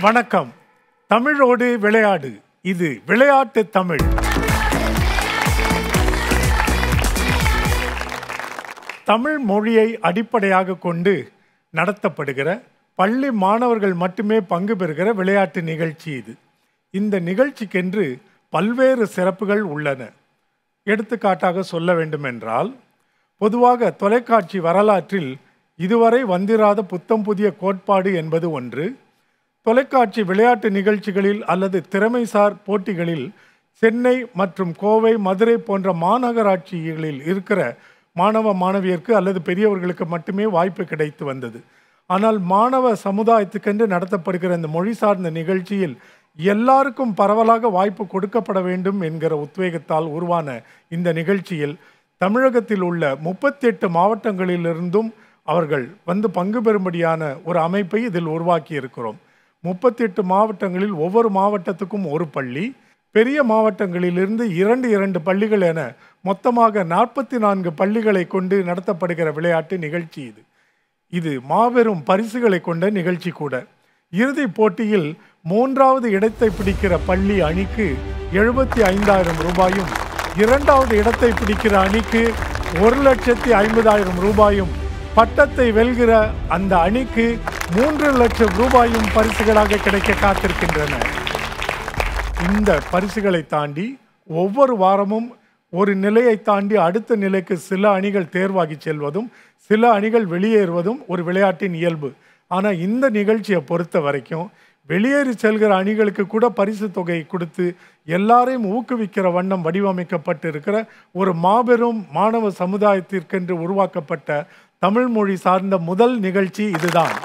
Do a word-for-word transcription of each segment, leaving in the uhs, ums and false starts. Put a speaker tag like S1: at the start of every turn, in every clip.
S1: வணக்கம். தமிழோடு விளையாடு. இது விளையாட்டு தமிழ். தமிழ் மொழியை அடிப்படையாக கொண்டு நடத்தப்படுகிற பள்ளி மாணவர்கள் மட்டுமே பங்கு பெறுகிற விளையாட்டு நிகழ்ச்சி இது. இந்த நிகழ்ச்சிக்கென்று பல்வேறு சிறப்புகள் உள்ளன. எடுத்துக்காட்டாக சொல்ல வேண்டுமென்றால், பொதுவாக தொலைக்காட்சி வரலாற்றில் இதுவரை வந்திராத புத்தம் புதிய கோட்பாடு என்பது ஒன்று. தொலைக்காட்சி விளையாட்டு நிகழ்ச்சிகளில் அல்லது திறமைசார் போட்டிகளில் சென்னை மற்றும் கோவை, மதுரை போன்ற மாநகராட்சிகளில் இருக்கிற மாணவ மாணவியருக்கு அல்லது பெரியவர்களுக்கு மட்டுமே வாய்ப்பு கிடைத்து வந்தது. ஆனால் மாணவ சமுதாயத்துக்கென்று நடத்தப்படுகிற இந்த மொழி சார்ந்த நிகழ்ச்சியில் எல்லாருக்கும் பரவலாக வாய்ப்பு கொடுக்கப்பட வேண்டும் என்கிற உத்வேகத்தால் உருவான இந்த நிகழ்ச்சியில் தமிழகத்தில் உள்ள முப்பத்தி எட்டு மாவட்டங்களிலிருந்தும் அவர்கள் வந்து பங்கு பெறும்படியான ஒரு அமைப்பை இதில் உருவாக்கி இருக்கிறோம். முப்பத்தி எட்டு மாவட்டங்களில் ஒவ்வொரு மாவட்டத்துக்கும் ஒரு பள்ளி, பெரிய மாவட்டங்களிலிருந்து இரண்டு இரண்டு பள்ளிகள் என மொத்தமாக நாற்பத்தி நான்கு பள்ளிகளை கொண்டு நடத்தப்படுகிற விளையாட்டு நிகழ்ச்சி இது. இது மாபெரும் பரிசுகளை கொண்ட நிகழ்ச்சி கூட. இறுதி போட்டியில் மூன்றாவது இடத்தை பிடிக்கிற பள்ளி அணிக்கு எழுபத்தி ஐந்தாயிரம் ரூபாயும், இரண்டாவது இடத்தை பிடிக்கிற அணிக்கு ஒரு லட்சத்தி ஐம்பதாயிரம் ரூபாயும், பட்டத்தை வெல்கிற அந்த அணிக்கு மூன்று லட்சம் ரூபாயும் பரிசுகளாக கிடைக்க காத்திருக்கின்றன. இந்த பரிசுகளை தாண்டி ஒவ்வொரு வாரமும் ஒரு நிலையை தாண்டி அடுத்த நிலைக்கு சில அணிகள் தேர்வாகி செல்வதும் சில அணிகள் வெளியேறுவதும் ஒரு விளையாட்டின் இயல்பு. ஆனால் இந்த நிகழ்ச்சியை பொறுத்த வரைக்கும் வெளியேறி செல்கிற அணிகளுக்கு கூட பரிசு தொகை கொடுத்து எல்லாரையும் ஊக்குவிக்கிற வண்ணம் வடிவமைக்கப்பட்டு இருக்கிற ஒரு மாபெரும் மாணவ சமுதாயத்திற்கென்று உருவாக்கப்பட்ட தமிழ் மொழி சார்ந்த முதல் நிகழ்ச்சி இதுதான்.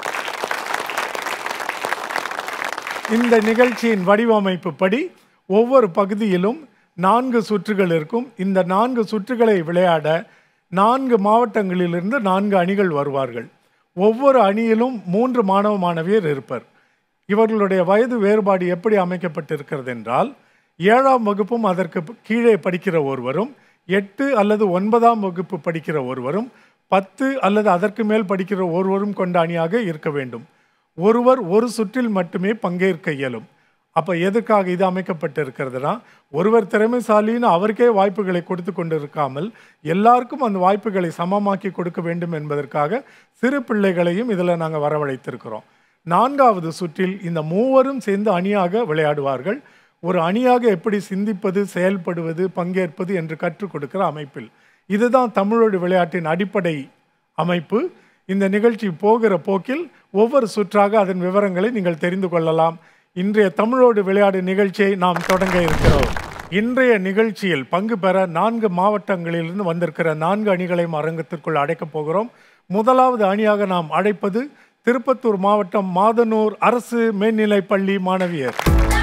S1: இந்த நிகழ்ச்சியின் வடிவமைப்பு படி ஒவ்வொரு பகுதியிலும் நான்கு சுற்றுகள் இருக்கும். இந்த நான்கு சுற்றுகளை விளையாட நான்கு மாவட்டங்களிலிருந்து நான்கு அணிகள் வருவார்கள். ஒவ்வொரு அணியிலும் மூன்று மாணவ மாணவியர் இருப்பர். இவர்களுடைய வயது வேறுபாடு எப்படி அமைக்கப்பட்டிருக்கிறது என்றால், ஏழாம் வகுப்பும் அதற்கு கீழே படிக்கிற ஒருவரும், எட்டு அல்லது ஒன்பதாம் வகுப்பு படிக்கிற ஒருவரும், பத்து அல்லது அதற்கு மேல் படிக்கிற ஒருவரும் கொண்ட அணியாக இருக்க வேண்டும். ஒருவர் ஒரு சுற்றில் மட்டுமே பங்கேற்க இயலும். அப்போ எதுக்காக இது அமைக்கப்பட்டிருக்கிறதுனா, ஒருவர் திறமைசாலின்னு அவருக்கே வாய்ப்புகளை கொடுத்து கொண்டு இருக்காமல் எல்லாருக்கும் அந்த வாய்ப்புகளை சமமாக்கி கொடுக்க வேண்டும் என்பதற்காக சிறு பிள்ளைகளையும் இதில் நாங்கள் வரவழைத்திருக்கிறோம். நான்காவது சுற்றில் இந்த மூவரும் சேர்ந்து அணியாக விளையாடுவார்கள். ஒரு அணியாக எப்படி சிந்திப்பது, செயல்படுவது, பங்கேற்பது என்று கற்றுக் கொடுக்கிற அமைப்பில். இதுதான் தமிழோடு விளையாட்டின் அடிப்படை அமைப்பு. இந்த நிகழ்ச்சி போகிற போக்கில் ஒவ்வொரு சுற்றாக அதன் விவரங்களை நீங்கள் தெரிந்து கொள்ளலாம். இன்றைய தமிழோடு விளையாடு நிகழ்ச்சியை நாம் தொடங்க இருக்கிறோம். இன்றைய நிகழ்ச்சியில் பங்கு பெற நான்கு மாவட்டங்களிலிருந்து வந்திருக்கிற நான்கு அணிகளையும் அரங்கத்திற்குள் அழைக்கப் போகிறோம். முதலாவது அணியாக நாம் அழைப்பது திருப்பத்தூர் மாவட்டம் மாதனூர் அரசு மேல்நிலைப் பள்ளி மாணவியர்.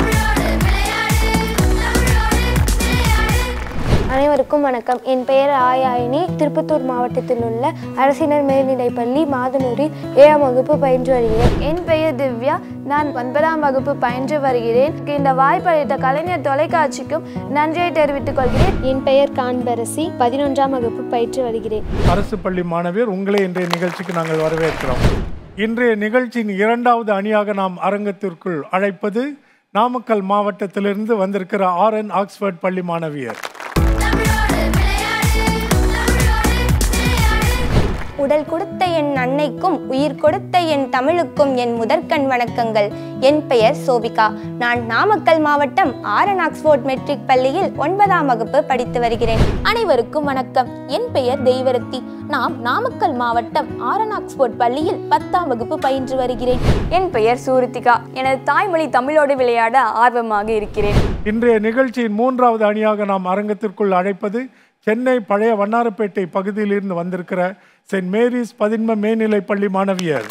S2: அனைவருக்கும் வணக்கம். என் பெயர் ஆயாயினி. திருப்பத்தூர் மாவட்டத்தில் உள்ள அரசினர் மேல்நிலைப்பள்ளி மாதனூரில் ஏழாம் வகுப்பு பயின்று வருகிறேன். என் பெயர் திவ்யா. நான் ஒன்பதாம் வகுப்பு பயின்று வருகிறேன். இந்த வாய்ப்பளித்த கலைஞர் தொலைக்காட்சிக்கும் நன்றியை தெரிவித்துக் கொள்கிறேன்.
S3: என் பெயர் காண்பரசி. பதினொன்றாம் வகுப்பு பயின்று வருகிறேன்.
S1: அரசு பள்ளி மாணவியர், உங்களை இன்றைய நிகழ்ச்சிக்கு நாங்கள் வரவேற்கிறோம். இன்றைய நிகழ்ச்சியின் இரண்டாவது அணியாக நாம் அரங்கத்திற்குள் அழைப்பது நாமக்கல் மாவட்டத்திலிருந்து வந்திருக்கிற ஆர் என் ஆக்ஸ்போர்ட் பள்ளி மாணவியர்.
S4: உடல் கொடுத்த என் அன்னைக்கும் உயிர் கொடுத்த என் தமிழுக்கும் என் முதற்கண் வணக்கங்கள். என் பெயர் சோபிகா. நான் நாமக்கல் மாவட்டம் ஆர் என் ஆக்ஸ்போர்ட் மெட்ரிக் பள்ளியில் ஒன்பதாம் வகுப்பு படித்து வருகிறேன்.
S5: அனைவருக்கும் வணக்கம். என் பெயர் தெய்வரத்தி. நாம் நாமக்கல் மாவட்டம் ஆர் என் ஆக்ஸ்போர்ட் பள்ளியில் பத்தாம் வகுப்பு பயின்று வருகிறேன்.
S6: என் பெயர் சூரித்திகா. எனது தாய்மொழி தமிழோடு விளையாட ஆர்வமாக இருக்கிறேன்.
S1: இன்றைய நிகழ்ச்சியின் மூன்றாவது அணியாக நாம் அரங்கத்திற்குள் அழைப்பது சென்னை பழைய வண்ணாரப்பேட்டை பகுதியிலிருந்து வந்திருக்கிற செயின்ட் மேரிஸ் பதின்ம மேல்நிலைப் பள்ளி மாணவியர்.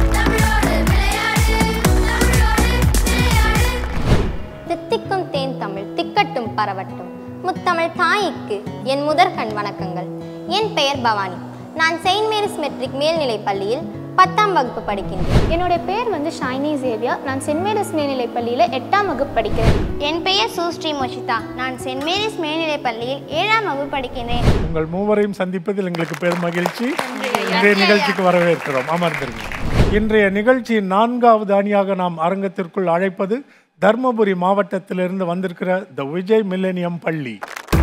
S4: தித்திக்கும் தேன் தமிழ் திக்கட்டும் பரவட்டும். முத்தமிழ் தாய்க்கு என் முதற்கண் வணக்கங்கள். என் பெயர் பவானி. நான் செயின்ட் மேரிஸ் மெட்ரிக் மேல்நிலைப் பள்ளியில் பத்தாம் வகுப்பு படிக்கின்றேன்.
S3: என்னுடைய பெயர் வந்து ஷைனி சேவியா. நான் செயின்ட் மேரிஸ் மேல்நிலைப் பள்ளியில் எட்டாம் வகுப்பு படிக்கிறேன்.
S7: என் பெயர் சுஸ்ரீ மோஷிதா. நான் செயின்ட் மேரிஸ் மேல்நிலைப் பள்ளியில் ஏழாம் வகுப்பு படிக்கிறேன்.
S1: உங்கள் மூவரையும் சந்திப்பதில் எங்களுக்கு பெரும் மகிழ்ச்சி. இன்றைய நிகழ்ச்சிக்கு வரவேற்கிறோம். அமர்ந்திருங்க. இன்றைய நிகழ்ச்சியின் நான்காவது அணியாக நாம் அரங்கத்திற்குள் அழைப்பது தர்மபுரி மாவட்டத்திலிருந்து வந்திருக்கிற த விஜய் மில்லேனியம் பள்ளி.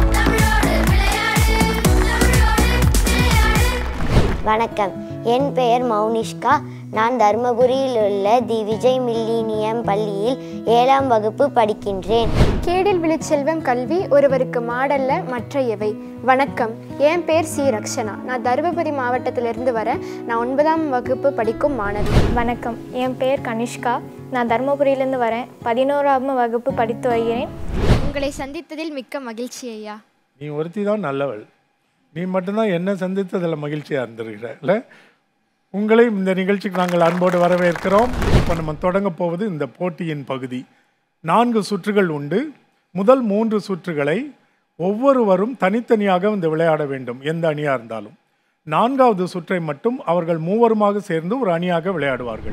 S8: வணக்கம், என் பெயர் மௌனிஷ்கா. நான் தர்மபுரியில் உள்ள தி விஜய் மில்லேனியம் பள்ளியில் ஏழாம் வகுப்பு படிக்கின்றேன்.
S2: கேடில் விழுச்செல்வம் கல்வி ஒருவருக்கு மாடல்ல மற்ற எவை. வணக்கம், என் பேர் சி ரக்ஷனா. நான் தருமபுரி மாவட்டத்திலிருந்து வரேன். நான் ஒன்பதாம் வகுப்பு படிக்கும் மாணவி.
S9: வணக்கம், என் பேர் கனிஷ்கா. நான் தருமபுரியிலேருந்து வரேன். பதினோராம் வகுப்பு படித்து வருகிறேன்.
S2: உங்களை சந்தித்ததில் மிக்க மகிழ்ச்சி ஐயா.
S1: நீ ஒருத்தி தான் நல்லவள். நீ மட்டும்தான் என்ன சந்தித்ததில் மகிழ்ச்சியாக இருந்திருக்கிற இல்லை? உங்களையும் இந்த நிகழ்ச்சிக்கு நாங்கள் அன்போடு வரவேற்கிறோம். இப்போ நம்ம தொடங்க போவது இந்த போட்டியின் பகுதி. நான்கு சுற்றுகள் உண்டு. முதல் மூன்று சுற்றுகளை ஒவ்வொருவரும் தனித்தனியாக வந்து விளையாட வேண்டும், எந்த அணியாக இருந்தாலும். நான்காவது சுற்றை மட்டும் அவர்கள் மூவருமாக சேர்ந்து ஒரு அணியாக விளையாடுவார்கள்.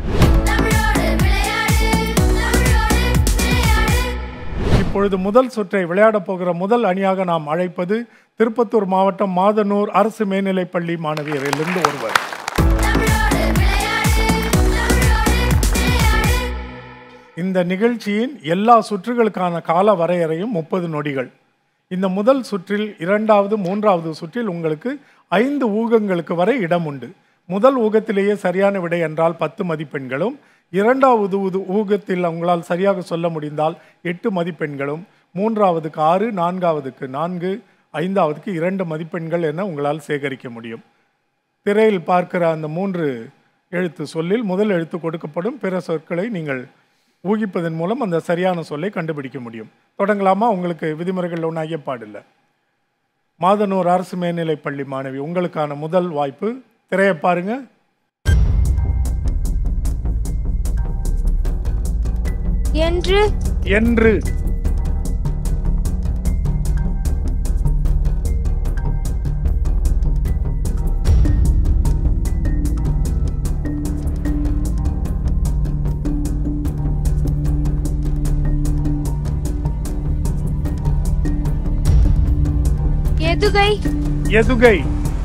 S1: இப்பொழுது முதல் சுற்றை விளையாடப் போகிற முதல் அணியாக நாம் அழைப்பது திருப்பத்தூர் மாவட்டம் மாதனூர் அரசு மேல்நிலைப்பள்ளி மாணவியரிலிருந்து ஒருவர். இந்த நிகழ்ச்சியின் எல்லா சுற்றுகளுக்கான கால வரையறையும் முப்பது நொடிகள். இந்த முதல் சுற்றில், இரண்டாவது மூன்றாவது சுற்றில் உங்களுக்கு ஐந்து ஊகங்களுக்கு வரை இடம் உண்டு. முதல் ஊகத்திலேயே சரியான விடை என்றால் பத்து மதிப்பெண்களும், இரண்டாவது ஊகத்தில் உங்களால் சரியாக சொல்ல முடிந்தால் எட்டு மதிப்பெண்களும், மூன்றாவதுக்கு ஆறு, நான்காவதுக்கு நான்கு, ஐந்தாவதுக்கு இரண்டு மதிப்பெண்கள் என உங்களால் சேகரிக்க முடியும். திரையில் பார்க்கிற அந்த மூன்று எழுத்து சொல்லில் முதல் எழுத்து கொடுக்கப்படும். பிற சொற்களை நீங்கள் ஊகிப்பதன் மூலம் அந்த சரியான சொல்லை கண்டுபிடிக்க முடியும். தொடங்கலாமா? உங்களுக்கு விதிமுறைகள் ஒன்றும் ஐயப்பாடில்லை. மாதனூர் அரசு மேல்நிலைப்பள்ளி மாணவி, உங்களுக்கான முதல் வாய்ப்பு. திரையை பாருங்க.
S2: என்று
S1: என்று
S2: எதுகை
S1: எதுகை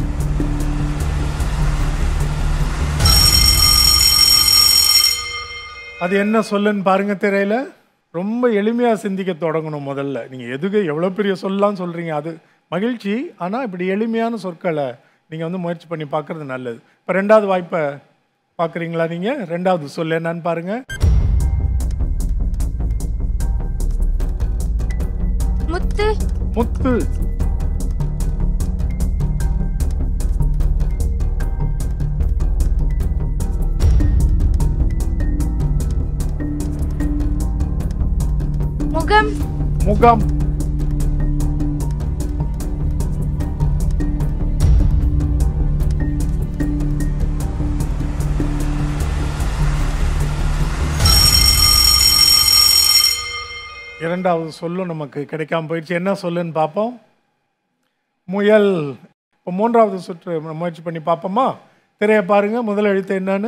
S1: அது என்ன சொல்லுன்னு பாருங்க திரையில. ரொம்ப எளிமையாக சிந்திக்க தொடங்கணும். முதல்ல நீங்கள் எதுகை எவ்வளோ பெரிய சொல்லலாம் சொல்கிறீங்க, அது மகிழ்ச்சி. ஆனால் இப்படி எளிமையான சொற்களை நீங்கள் வந்து முயற்சி பண்ணி பார்க்குறது நல்லது. இப்போ ரெண்டாவது வாய்ப்பை பார்க்குறீங்களா? நீங்கள் ரெண்டாவது சொல்ல என்னன்னு பாருங்க.
S2: முத்து
S1: முத்து
S2: முகம்
S1: முகம் இரண்டாவது சொல்லும் நமக்கு கிடைக்காம போயிடுச்சு. என்ன சொல்லுன்னு பார்ப்போம். முயல். இப்போ மூன்றாவது சுற்று முயற்சி பண்ணி பார்ப்போமா? திரையை பாருங்க. முதல் எழுத்து என்னன்னு?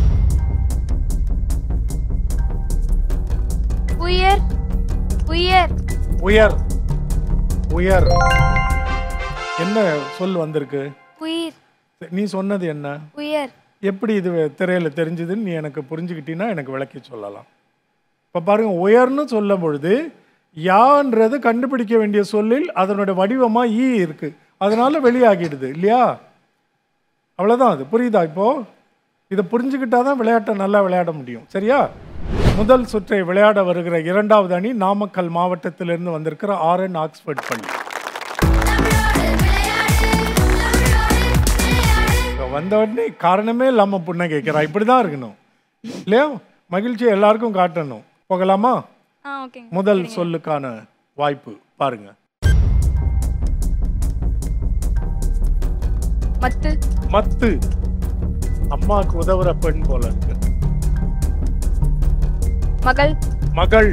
S2: உயர் உயர்
S1: உயர் உயர் என்ன சொல் வந்திருக்கு?
S2: உயிர்.
S1: நீ சொன்னது என்ன?
S2: உயர்.
S1: எப்படி இது திரையில தெரிஞ்சதுன்னு நீ எனக்கு புரிஞ்சுக்கிட்டீங்கன்னா எனக்கு விளக்கி சொல்லலாம். இப்போ பாருங்க, உயர்னு சொல்லும் பொழுது யான்றது கண்டுபிடிக்க வேண்டிய சொல்லில் அதனுடைய வடிவமா ஈ இருக்கு, அதனால வெளியாகிடுது இல்லையா? அவ்வளோதான். அது புரியுதா? இப்போ இதை புரிஞ்சுக்கிட்டாதான் விளையாட்டை நல்லா விளையாட முடியும். சரியா? முதல் சுற்றை விளையாட வருகிற இரண்டாவது அணி நாமக்கல் மாவட்டத்திலிருந்து வந்திருக்கிற ஆர்என் ஆக்ஸ்போர்ட் பள்ளி. வந்த உடனே காரணமே இல்லாமல் புண்ணை கேட்குறா. இப்படிதான் இருக்கணும் இல்லையா? மகிழ்ச்சியை எல்லாருக்கும் காட்டணும். போகலாமா? முதல் சொல்லுக்கான வாய்ப்பு பாருங்க.
S2: மத்து.
S1: மத்து. அம்மாவுக்கு உதவுற பெண் போல இருக்கு.
S2: மகள்.
S1: மகள்.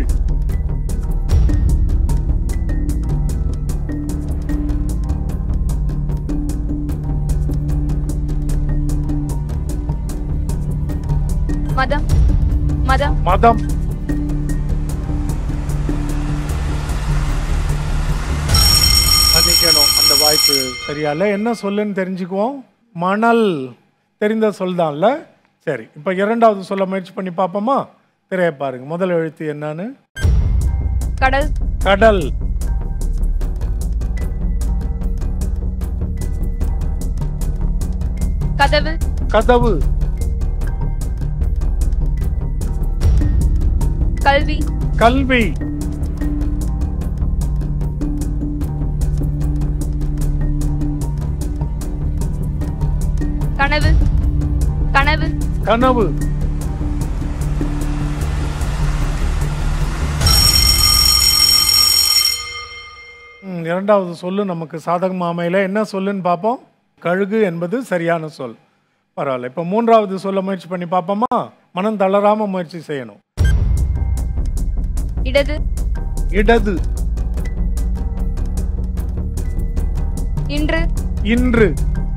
S2: மதம். மதம்.
S1: மதம். மன்னிக்கணும், அந்த வாய்ப்பு சரியா இல்லை. என்ன சொல்லுன்னு தெரிஞ்சுக்குவோம். மணல். தெரிந்த சொல் தான்ல. சரி, இப்போ இரண்டாவது சொல்ல முயற்சி பண்ணி பார்ப்போமா? திரையை பாருங்க. முதல் எழுத்து என்னன்னு?
S6: கடல்.
S1: கடல்.
S6: கதவு.
S1: கதவு.
S6: கல்வி.
S1: கல்வி.
S6: கனவு. கனவு.
S1: கனவு. இரண்டாவது சொல்லு நமக்கு சாதகமா அமையல. என்ன சொல்லுன்னு பார்ப்போம். கழுகு என்பது சரியான சொல். பரவாயில்ல. இப்போ மூன்றாவது சொல்ல முயற்சி பண்ணி பார்ப்போமா? மனம் தளராம முயற்சி செய்யணும்.
S6: இடது.
S1: இடது.
S6: இன்று.
S1: இன்று.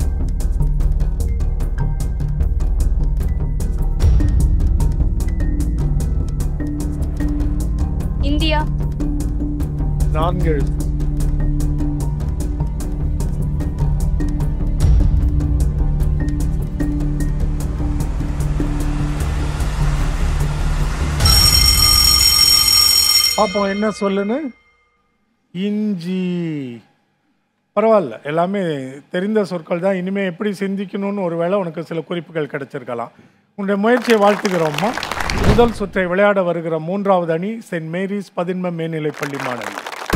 S6: இந்தியா.
S1: நான்கு எழுத்து. பார்ப்போம் என்ன சொல்லுன்னு. இஞ்சி. பரவாயில்ல, எல்லாமே தெரிந்த சொற்கள் தான். இனிமேல் எப்படி சிந்திக்கணும்னு ஒரு வேளை உனக்கு சில குறிப்புகள் கிடைச்சிருக்கலாம். உன்னுடைய முயற்சியை வாழ்த்துகிறோம்மா. முதல் சுற்றை விளையாட வருகிற மூன்றாவது அணி செயின்ட் மேரிஸ் பதின்ம மேல்நிலைப்பள்ளி மாணவி.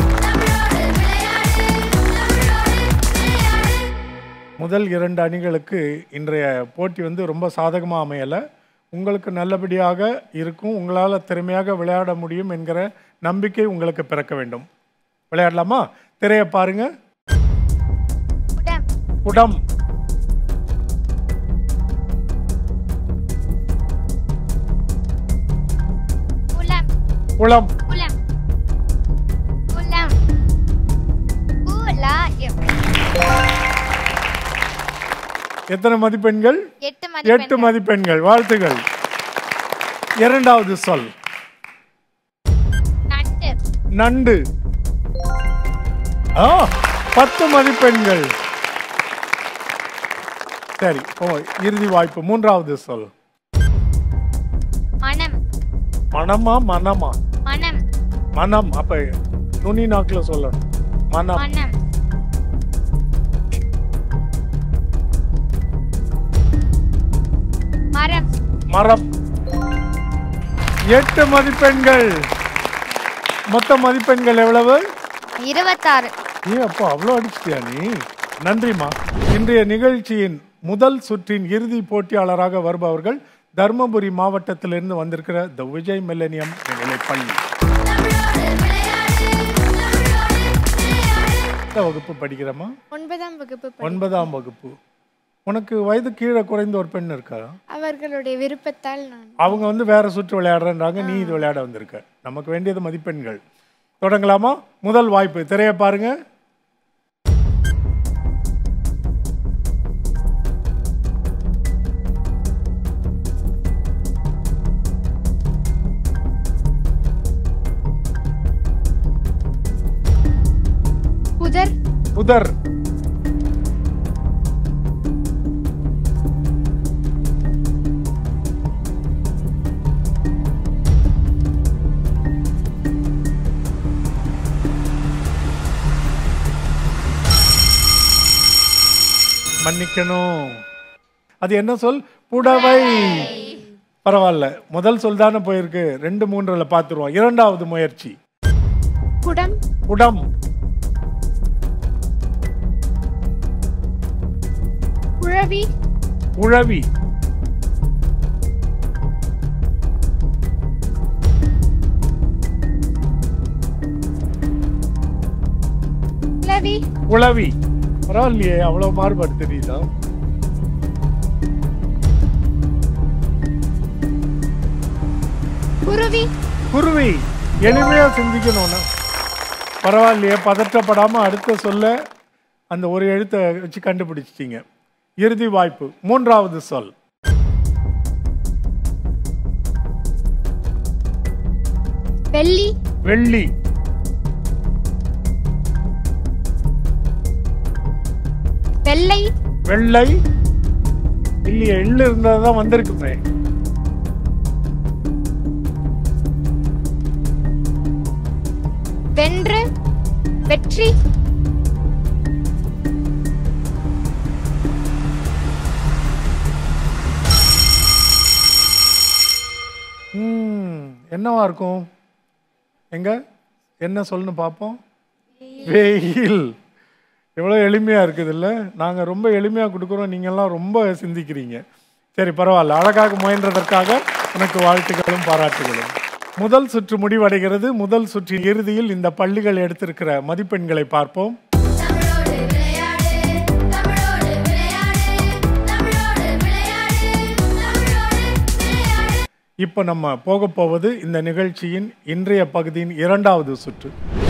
S1: முதல் இரண்டு அணிகளுக்கு இன்றைய போட்டி வந்து ரொம்ப சாதகமாக அமையலை. உங்களுக்கு நல்லபடியாக இருக்கும், உங்களால் திறமையாக விளையாட முடியும் என்கிற நம்பிக்கை உங்களுக்கு பிறக்க வேண்டும். விளையாடலாமா? திரையை பாருங்க. குடம். குளம். எத்தனை மதிப்பெண்கள்? எட்டு மதிப்பெண்கள். வாழ்த்துகள். இரண்டாவது சொல். நண்டு. ஆ, பத்து மதிப்பெண்கள். சரி, ஓ, இறுதி வாய்ப்பு. மூன்றாவது சொல்.
S7: மனம்.
S1: மனமா மனமா?
S7: மனம்.
S1: மனம். அப்ப நுனி நாக்குல சொல்லணும். மனம்.
S7: மனம். மரம்.
S1: மரம். எட்டு மதிப்பெண்கள். மொத்த மதிப்பெண்கள் எவ்வளவு?
S7: இருபத்தாறு.
S1: நீ அப்போ அவ்வளோ அடிச்சிட்டியா நீ? நன்றிமா. இன்றைய நிகழ்ச்சியின் முதல் சுற்றின் இறுதி போட்டியாளராக வருபவர்கள் தர்மபுரி மாவட்டத்திலிருந்து வந்திருக்கிற த விஜய் மில்லேனியம் பள்ளி. வகுப்பு படிக்கிறமா?
S2: ஒன்பதாம் வகுப்பு.
S1: ஒன்பதாம் வகுப்பு. உனக்கு வயது கீழே குறைந்த ஒரு பெண் இருக்கா?
S2: அவர்களுடைய விருப்பத்தால் நான்.
S1: அவங்க வந்து வேற சுற்று விளையாடுறேன்றாங்க, நீ இது விளையாட வந்திருக்க. நமக்கு வேண்டியது மதிப்பெண்கள். தொடங்கலாமா? முதல் வாய்ப்பு. திரையை பாருங்க.
S2: புதர்.
S1: புதர். மன்னிக்கணும், அது என்ன சொல்? புடவை. பரவாயில்ல, முதல் சொல் தானே போயிருக்கு. ரெண்டு மூன்றுல பார்த்துருவோம். இரண்டாவது முயற்சி.
S2: குடம்.
S1: குடம்.
S2: உழவி.
S1: உழவி.
S2: உழவி.
S1: உழவி. பரவாயில்லையே, அவ்வளவு மாறுபாடு தெரியுதா?
S2: குருவி.
S1: குருவி. எளிமையா சிந்திக்கணும்னா பரவாயில்லையே, பதற்றப்படாம அடுத்த சொல்ல அந்த ஒரு எழுத்தை வச்சு கண்டுபிடிச்சிட்டீங்க. இறுதி வாய்ப்பு. மூன்றாவது சொல்.
S2: வெள்ளி.
S1: வெள்ளி.
S2: வெள்ளை.
S1: வெள்ளை. இல்லையே, எள்ளு இருந்தாதான் வந்திருக்குமே.
S3: வென்று, வெற்றி,
S1: ம் என்னவா இருக்கும்? எங்க என்ன சொல்லணும் பார்ப்போம். வெயில். எவ்வளோ எளிமையாக இருக்குது இல்லை? நாங்கள் ரொம்ப எளிமையாக கொடுக்குறோம், நீங்கள்லாம் ரொம்ப சிந்திக்கிறீங்க. சரி, பரவாயில்ல. அழகாக முயன்றதற்காக எனக்கு வாழ்த்துக்களும் பாராட்டுகளும். முதல் சுற்று முடிவடைகிறது. முதல் சுற்றின் இறுதியில் இந்த பள்ளிகள் எடுத்திருக்கிற மதிப்பெண்களை பார்ப்போம். இப்போ நம்ம போக போவது இந்த நிகழ்ச்சியின் இன்றைய பகுதியின் இரண்டாவது சுற்று.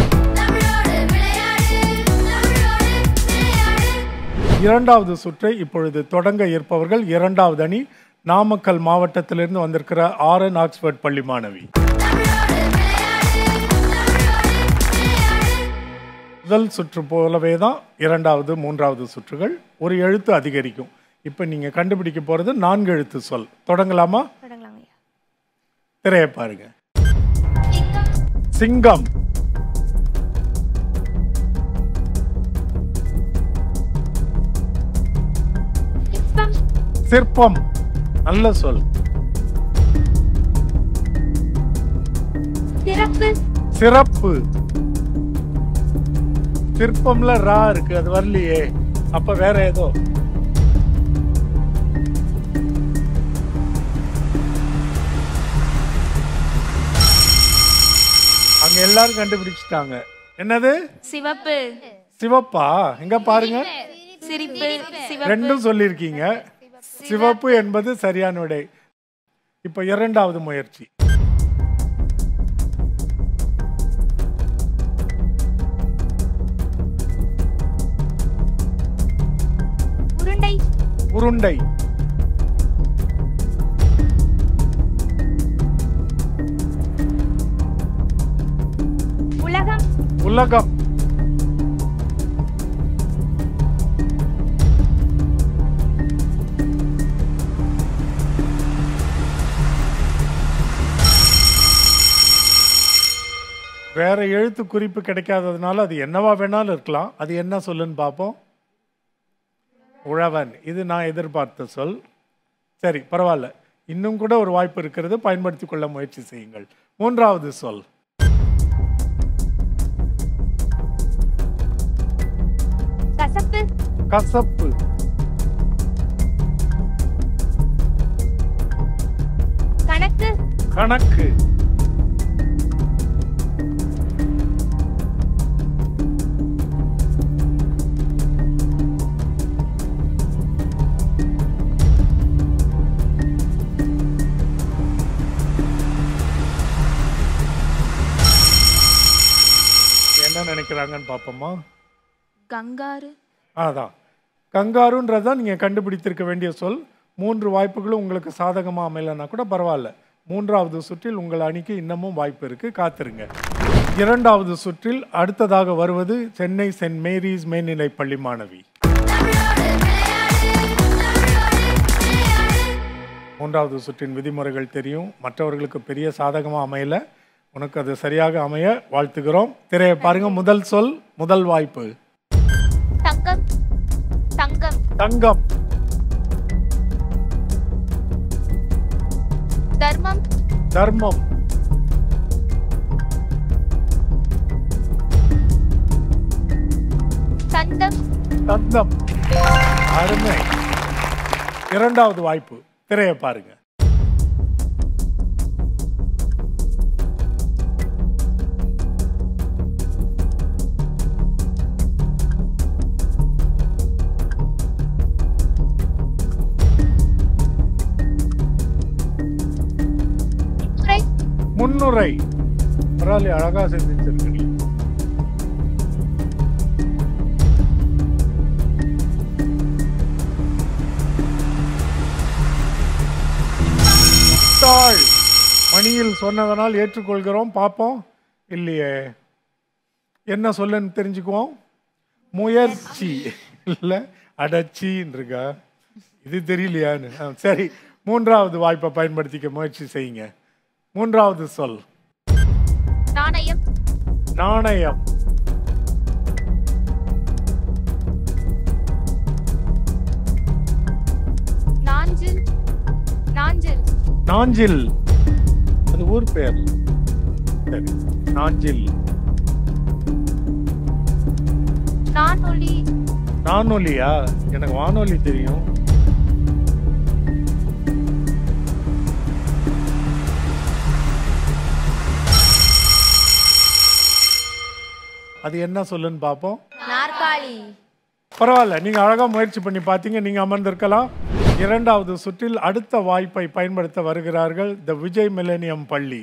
S1: இரண்டாவது சுற்றை இப்பொழுது தொடங்க இருப்பவர்கள் இரண்டாவது அணி, நாமக்கல் மாவட்டத்திலிருந்து வந்திருக்கிற ஆர்என் ஆக்ஸ்போர்ட் பள்ளி மாணவி. முதல் சுற்று போலவே தான் இரண்டாவது மூன்றாவது சுற்றுகள். ஒரு எழுத்து அதிகரிக்கும். இப்போ நீங்க கண்டுபிடிக்க போறது நான்கு எழுத்து சொல். தொடங்கலாமா? திரையை பாருங்க. சிங்கம், சிற்பம், நல்ல சொல்.
S3: சிறப்பு,
S1: சிறப்பு. சிற்பம்ல ரா இருக்கு, அது வரலையே. அப்ப வேற ஏதோ. அங்க எல்லாரும் கண்டுபிடிச்சிட்டாங்க. என்னது?
S5: சிவப்பு.
S1: சிவப்பா? எங்க பாருங்க.
S5: சிரிப்பு,
S1: ரெண்டும் சொல்லியிருக்கீங்க. சிவப்பு என்பது சரியான விடை. இப்ப இரண்டாவது முயற்சி.
S3: உருண்டை,
S1: உருண்டை.
S3: உலகம்,
S1: உலகம். வேற எழுத்து குறிப்பு கிடைக்காததுனால அது என்னவா வேணாலும் இருக்கலாம். அது என்ன சொல்லுன்னு பார்ப்போம். உழவன். இது நான் எதிர்பார்த்த சொல். சரி, பரவாயில்ல. இன்னும் கூட ஒரு வாய்ப்பு இருக்கிறது, பயன்படுத்திக் கொள்ள முயற்சி செய்யுங்கள். மூன்றாவது சொல்.
S3: கசப்பு,
S1: கசப்பு.
S3: கணக்கு,
S1: கணக்கு. என்ன நினைக்கிறாங்கன்னு பார்ப்போமா.
S5: கங்காரு.
S1: அதான் கங்காருன்றதான் நீங்க கண்டுபிடித்திருக்க வேண்டிய சொல். மூன்று வாய்ப்புகளும் உங்களுக்கு சாதகமா அமையலன்னா கூட பரவாயில்ல. மூன்றாவது சுற்றில் உங்கள் அணிக்கு இன்னமும் வாய்ப்பு இருக்கு, காத்திருங்க. இரண்டாவது சுற்றில் அடுத்ததாக வருவது சென்னை சென்ட் மேரிஸ் மேல்நிலை பள்ளி மாணவி. மூன்றாவது சுற்றின் விதிமுறைகள் தெரியும், மற்றவர்களுக்கு பெரிய சாதகமா அமையல. உனக்கு அது சரியாக அமைய வாழ்த்துகிறோம். திரையை பாருங்க. முதல் சொல், முதல் வாய்ப்பு.
S3: தங்கம், தங்கம்,
S1: தங்கம்.
S3: தர்மம்,
S1: தர்மம்.
S3: தந்தம்,
S1: தந்தம். அருமை. இரண்டாவது வாய்ப்பு. திரையை பாருங்க. முன்னுரை. பரவாயில்ல, அழகா செஞ்சிருக்கீங்க. மணியில் சொன்னதனால் ஏற்றுக்கொள்கிறோம். பார்ப்போம். இல்லையே, என்ன சொல்லுன்னு தெரிஞ்சுக்குவோம். முயற்சி இல்ல, அடச்சின்னு இருக்கா. இது தெரியலையான்னு. ஆ, சரி, மூன்றாவது வாய்ப்பை பயன்படுத்திக்க முயற்சி செய்யுங்க. மூன்றாவது சொல்
S3: நாணயம்.
S1: நாணயம்.
S3: நாஞ்சில். நாஞ்சில்.
S1: நாஞ்சில் அது ஊர் பெயர். சரி, நாஞ்சில்.
S3: நானொலி.
S1: நானொலியா? எனக்கு வானொலி தெரியும். அது என்ன சொல்லுன்னு பார்ப்போம்.
S3: நாற்காலி.
S1: பரவாயில்ல, நீங்க அழகா முயற்சி பண்ணி பார்த்தீங்க. நீங்க அமர்ந்திருக்கலாம். இரண்டாவது சுற்றில் அடுத்த வாய்ப்பை பயன்படுத்த வருகிறார்கள் த விஜய் மில்லேனியம் பள்ளி.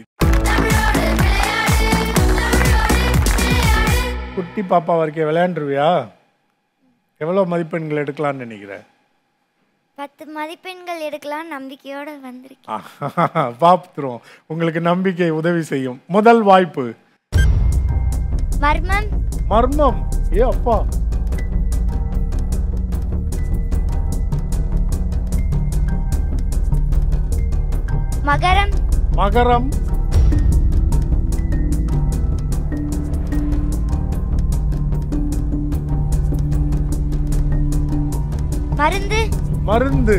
S1: குட்டி பாப்பா வரைக்கும் விளையாண்டுருவியா? எவ்வளோ மதிப்பெண்கள் எடுக்கலாம்னு நினைக்கிறேன்?
S8: பத்து மதிப்பெண்கள் எடுக்கலாம் நம்பிக்கையோடு வந்திருக்கேன்.
S1: பார்த்துருவோம், உங்களுக்கு நம்பிக்கை உதவி செய்யும். முதல் வாய்ப்பு
S8: மர்மம்.
S1: மர்மம். ஏ அப்பா.
S8: மகரம்.
S1: மகரம்.
S8: மருந்து.
S1: மருந்து.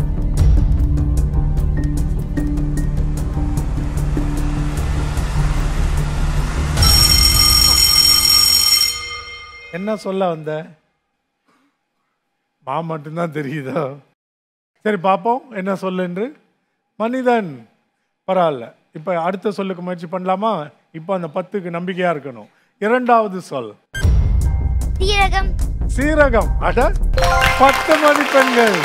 S1: என்ன சொல்ல வந்த? மா மட்டும்தான் தெரியுதா? சரி, பார்ப்போம் என்ன சொல்லு. மனிதன். பரவாயில்ல, இப்போ அடுத்த சொல்லுக்கு முயற்சி பண்ணலாமா? இப்போ அந்த பத்துக்கு நம்பிக்கையா இருக்கணும். இரண்டாவது சொல்
S8: சீரகம்.
S1: சீரகம். அட, பத்து மதிப்பெண்கள்.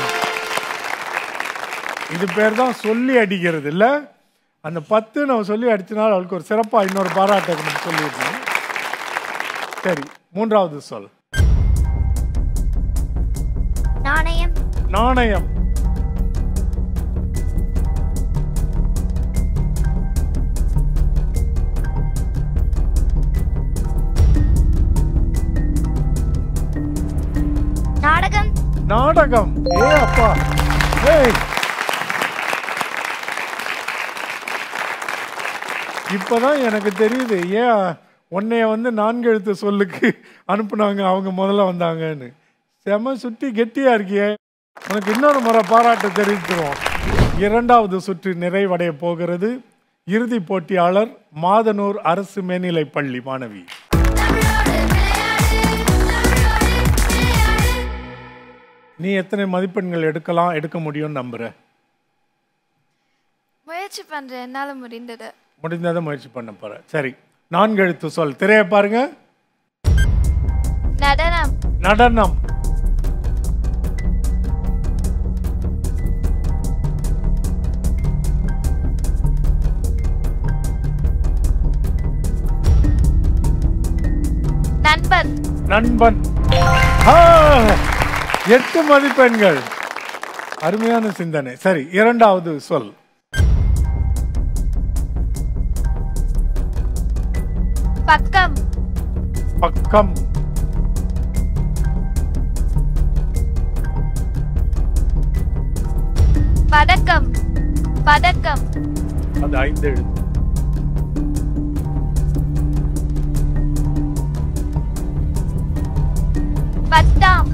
S1: இது பேர் தான் சொல்லி அடிக்கிறது இல்ல? அந்த பத்து நம்ம சொல்லி அடிச்சனால அவளுக்கு ஒரு சிறப்பா இன்னொரு பாராட்டு சொல்லியிருக்கோம். சரி, மூன்றாவது சொல்
S8: நாணயம்.
S1: நாணயம்.
S8: நாடகம்.
S1: நாடகம். ஏ அப்பா. ஏய், இப்பதான் எனக்கு தெரியுது ஏன் உன்னைய வந்து நான்கு எழுத்து சொல்லுக்கு அனுப்புனாங்க, அவங்க முதல்ல வந்தாங்கன்னு. செம சுட்டி கெட்டியா இருக்கியே. உனக்கு இன்னொரு முறை பாராட்டு தெரிவிக்கிறோம். இரண்டாவது சுற்று நிறைவடைய போகிறது. இறுதி போட்டியாளர் மாதனூர் அரசு மேல்நிலை பள்ளி மாணவி. நீ எத்தனை மதிப்பெண்கள் எடுக்கலாம், எடுக்க முடியும் நம்புற?
S2: முயற்சி பண்றேன், என்னால முடிந்தது.
S1: முடிந்ததை முயற்சி பண்ண போற. சரி, நான்கு எழுத்து சொல். திரைய பாருங்க.
S2: நடனம்.
S1: நடனம்.
S2: நண்பன்.
S1: நண்பன். எட்டு மதிப்பெண்கள். அருமையான சிந்தனை. சரி, இரண்டாவது சொல்
S2: பக்கம்.
S1: பக்கம்.
S2: பதக்கம். பதக்கம்.
S1: அது ஐந்து எழுத்து.
S2: பத்தாம்.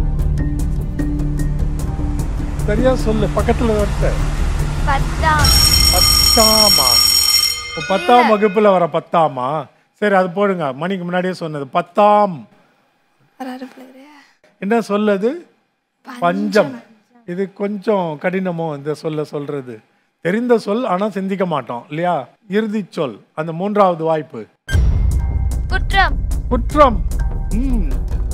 S1: சரியா சொல்லு, பக்கத்துல வரட்ட.
S2: பத்தாம்.
S1: பத்தாமா? பத்தாம் வகுப்புல வர பத்தாமா? சரி, அது போடுங்க. மணிக்கு முன்னாடியே சொன்னது பத்தாம். என்ன சொல்லது? பஞ்சம். இது கொஞ்சம் கடினமோ இந்த சொல்ல சொல்றது? தெரிந்த சொல், ஆனா சிந்திக்க மாட்டோம் இல்லையா? இறுதி சொல், அந்த மூன்றாவது வாய்ப்பு
S2: குற்றம்.
S1: குற்றம். ம்.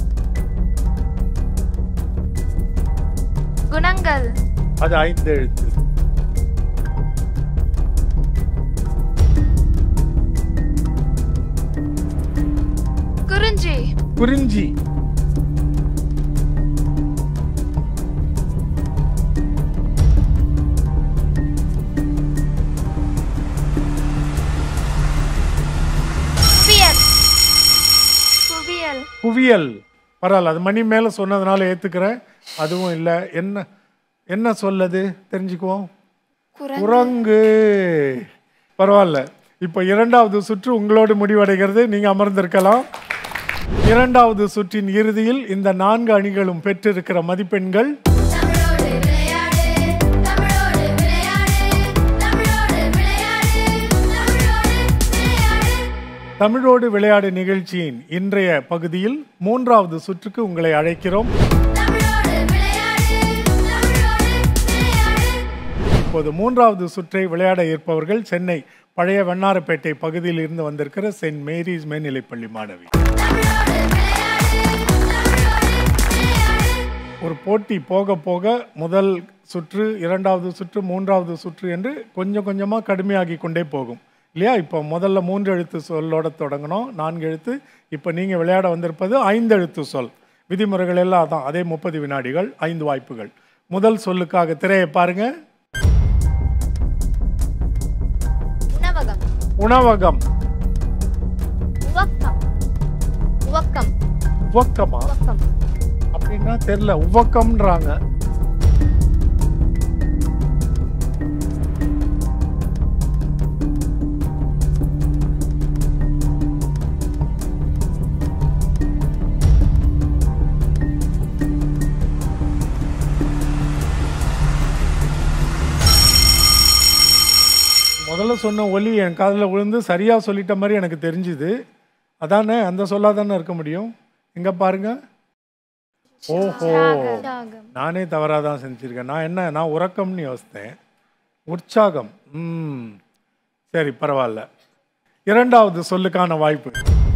S2: குணங்கள்.
S1: அது ஐந்து எழுத்து.
S2: குறிஞ்சி.
S1: குறிஞ்சி.
S2: குவியல். குவியல்.
S1: குவியல். பரவாயில்ல, அது மணி மேல சொன்னதுனால ஏத்துக்கிறேன். அதுவும் இல்லை. என்ன என்ன சொல்லது தெரிஞ்சுக்குவோம். குரங்கு. பரவாயில்ல. இப்போ இரண்டாவது சுற்று உங்களோடு முடிவடைகிறது. நீங்கள் அமர்ந்திருக்கலாம். இரண்டாவது சுற்றின் இறுதியில் இந்த நான்கு அணிகளும் பெற்றிருக்கிற மதிப்பெண்கள் தமிழோடு விளையாடு நிகழ்ச்சியின் இன்றைய பகுதியில் மூன்றாவது சுற்றுக்கு உங்களை அழைக்கிறோம். இப்போது மூன்றாவது சுற்றை விளையாட இருப்பவர்கள் சென்னை பழைய வண்ணாரப்பேட்டை பகுதியில் இருந்து வந்திருக்கிற செயின்ட் மேரிஸ் மேல்நிலைப்பள்ளி மாணவி. ஒரு போட்டி போக போக முதல் சுற்று, இரண்டாவது சுற்று, மூன்றாவது சுற்று என்று கொஞ்சம் கொஞ்சமாக கடுமையாகி கொண்டே போகும் இல்லையா? இப்போ முதல்ல மூன்று எழுத்து சொல்லோட தொடங்கணும், நான்கு எழுத்து. இப்போ நீங்கள் விளையாட வந்திருப்பது ஐந்து எழுத்து சொல். விதிமுறைகள் எல்லாம் அதான், அதே முப்பது வினாடிகள், ஐந்து வாய்ப்புகள். முதல் சொல்லுக்காக திரையை பாருங்க.
S3: உணவகம்.
S1: உணவகம்.
S3: உவக்கம். உவக்கம்.
S1: உவக்கமா? அப்படின்னா தெரியல. உவக்கம்ன்றாங்க. முதல்ல சொன்ன ஒலி என் காதில் விழுந்து சரியாக சொல்லிட்ட மாதிரி எனக்கு தெரிஞ்சுது. அதானே, அந்த சொல்லாதானே இருக்க முடியும். எங்கே பாருங்க. ஓஹோ, நானே தவறாக தான் செஞ்சுருக்கேன். நான் என்ன, நான் உறக்கம்னு யோசித்தேன். உற்சாகம். ம் சரி, பரவாயில்ல. இரண்டாவது சொல்லுக்கான வாய்ப்பு.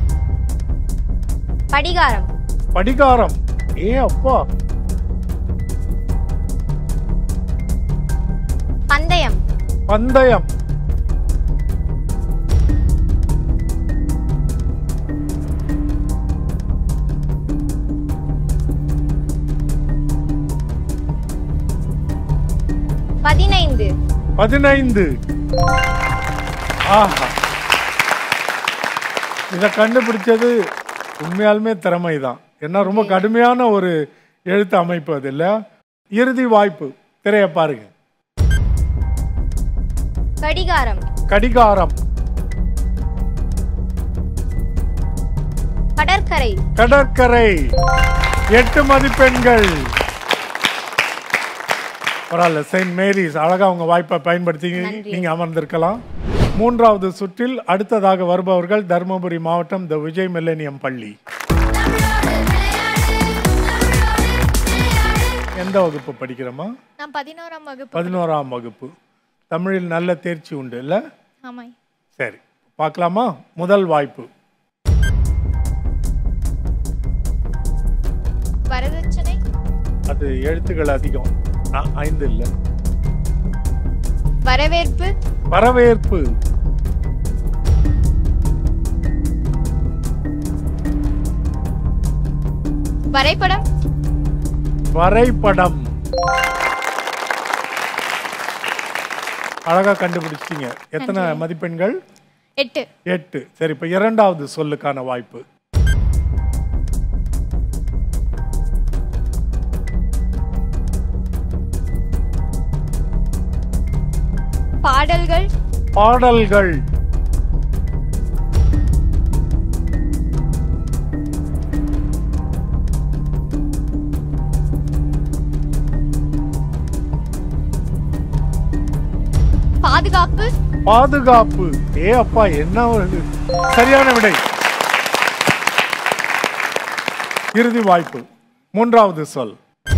S3: படிகாரம்.
S1: படிகாரம். ஏ அப்பா.
S3: பந்தயம்.
S1: பந்தயம்.
S3: பதினைந்து.
S1: பதினைந்து. ஆஹா, இதை கண்டுபிடிச்சது உண்மையாலுமே திறமை தான். ஏன்னா ரொம்ப கடுமையான ஒரு எழுத்து அமைப்பு அது இல்ல. இறுதி வாய்ப்பு. திரைய பாருங்க.
S3: கடிகாரம்.
S1: கடிகாரம்.
S3: கடற்கரை.
S1: கடற்கரை. எட்டு மதிப்பெண்கள். பரவாயில்ல, செயின்ட் மேரிஸ் அழகா உங்க வாய்ப்பை பயன்படுத்தி நீங்க அமர்ந்திருக்கலாம். மூன்றாவது சுற்றில் அடுத்ததாக வருபவர்கள் தருமபுரி மாவட்டம் த விஜய் மில்லேனியம் பள்ளி. எந்த வகுப்பு படிக்கிறோமா?
S9: நான் பதினோராம் வகுப்பு.
S1: பதினோராம் வகுப்பு. தமிழில் நல்ல தேர்ச்சி உண்டு இல்ல?
S9: ஆமாம்.
S1: சரி, பார்க்கலாமா? முதல் வாய்ப்பு.
S9: வரதட்சணை.
S1: அது எழுத்துக்கள் அதிகம், ஐந்து இல்ல.
S9: வரவேற்பு.
S1: வரவேற்பு.
S9: வரைபடம்.
S1: வரைபடம். அழகா கண்டுபிடிச்சிட்டீங்க. எத்தனை மதிப்பெண்கள்?
S9: எட்டு.
S1: எட்டு. சரி, இப்ப இரண்டாவது சொல்லுக்கான வாய்ப்பு.
S9: பாடல்கள்.
S1: பாடல்கள்.
S9: பாதுகாப்பு.
S1: பாதுகாப்பு. ஏ அப்பா, என்ன ஒரு சரியான விடை. இறுதி வாய்ப்பு. மூன்றாவது சொல்.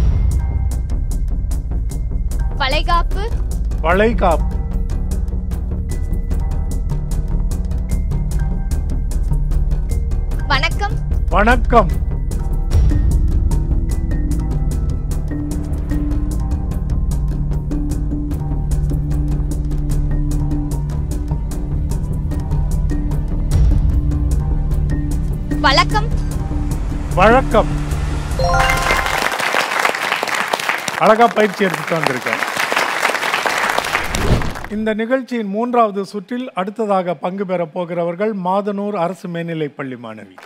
S9: வளைகாப்பு.
S1: வளைகாப்பு.
S9: வணக்கம்.
S1: வணக்கம்.
S9: வழக்கம்.
S1: வழக்கம். அழகா பயிற்சி எடுத்துட்டு வந்திருக்கேன். இந்த நிகழ்ச்சியின் மூன்றாவது சுற்றில் அடுத்ததாக பங்கு பெற போகிறவர்கள் மாதனூர் அரசு மேல்நிலைப் பள்ளி மாணவி.